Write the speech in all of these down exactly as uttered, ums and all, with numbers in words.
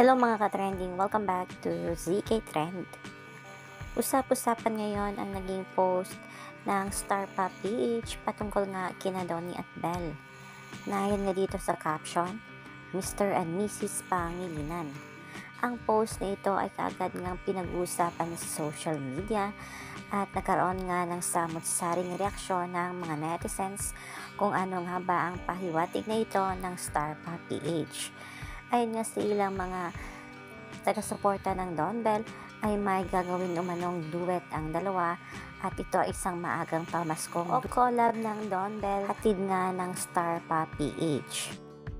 Hello mga ka-trending! Welcome back to Z K Trend. Usap-usapan ngayon ang naging post ng Star Pa P H patungkol nga kina Donnie at Belle. Nayon nga dito sa caption, Mister and Missus Pangilinan. Ang post na ito ay kaagad ngang pinag-uusapan sa social media at nagkaroon nga ng samot-saring reaksyon ng mga netizens kung ano nga ba ang pahiwatig na ito ng Star Pa P H. Ayon nga sa ilang mga taga-suporta ng Don Bell ay may gagawin umanong duet ang dalawa at ito ay isang maagang pamaskong o collab ng Don Bell hatid nga ng Star Pa P H.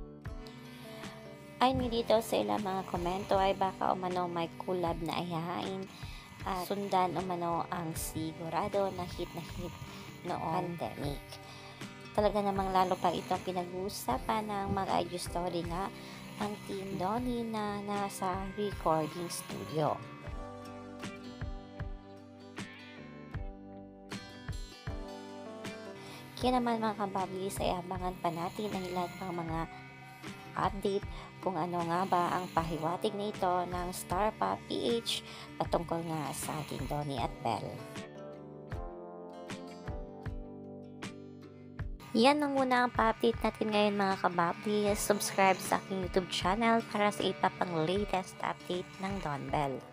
Ayon nga dito sa ilang mga komento ay baka umano may collab na ihahain at sundan umano ang sigurado na hit na hit noong pandemic. Talaga namang lalo pa itong pinag-uusapan ng mga I G story nga ang Team Donnie na nasa recording studio. Kaya naman mga kabablis ay abangan pa natin ang ilan pang mga update kung ano nga ba ang pahiwatig na ito ng Star Pa P H patungkol nga sa ating Donnie at Belle. Yan ang muna ang pa-update natin ngayon mga kababli. Subscribe sa aking YouTube channel para sa iba pang latest update ng Don Bell.